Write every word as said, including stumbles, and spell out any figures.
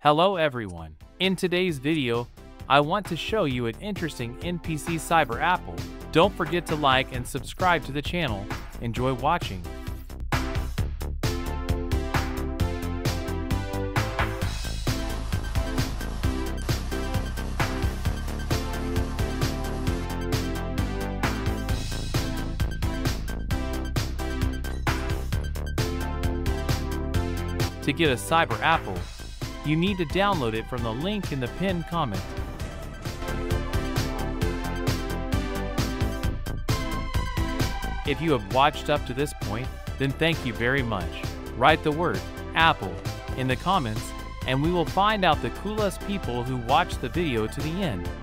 Hello everyone. In today's video, I want to show you an interesting N P C cyber apple. Don't forget to like and subscribe to the channel. Enjoy watching. To get a cyber apple, you need to download it from the link in the pinned comment. If you have watched up to this point, then thank you very much. Write the word apple in the comments and we will find out the coolest people who watched the video to the end.